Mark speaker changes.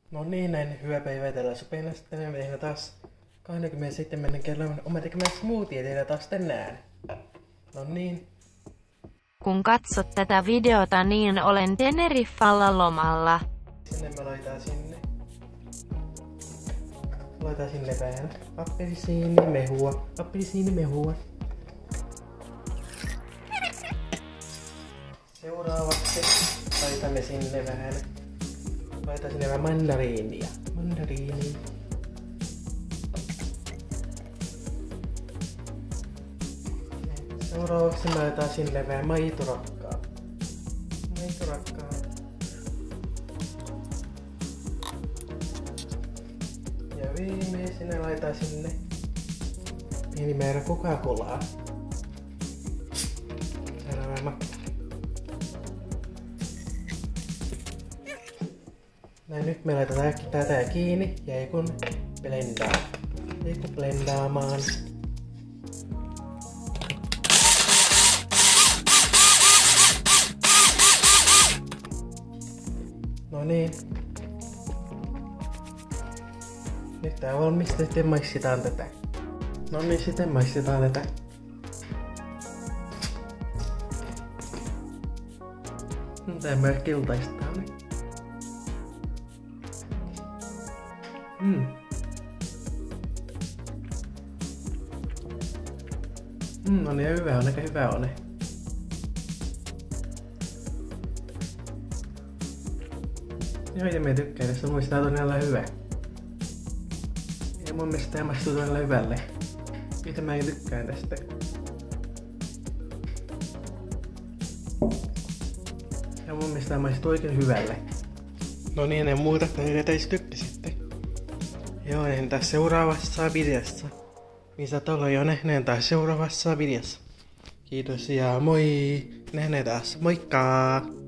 Speaker 1: No niin, näin hyvä päivä täällä Supena. Sitten me tehdään taas 27 kerran oma tekemään smoothie teillä taas tänään. No niin.
Speaker 2: Kun katsot tätä videota, niin olen Teneriffalla lomalla.
Speaker 1: Sinne mä laitan sinne. Laitan sinne vähän appelsiinimehua. Seuraavaksi laitamme sinne vähän. Laitan sinne vähän mandariinia. Seuraavaksi mä laitan sinne vähän maitorakkaa. Ja viimeisenä laitan sinne pieni määrä Coca-Colaa. Saadaan vähän makea. Näin nyt me laitetaan tätä kiinni ja ei kun blendaamaan. No niin. Nyt tää on valmista, sitten maistetaan tätä. No niin, sitten maistetaan tätä. Tää mä kiltaistaan. No niin, hyvä on, aika hyvä on. Joo, ja mä tykkään tästä, mun mielestä tää on todella hyvä. Ja mun mielestä tää maistuu todella hyvälle. Mitä mä tykkään tästä. Ja mun mielestä tää maistuu oikein hyvälle. No niin, en muuta, että jos tykkäsitte. Joo, nähdään taas seuraavassa videossa. Missä tuolla jo nähdään taas seuraavassa videossa. Kiitos ja moi! Nähdään taas, moikka!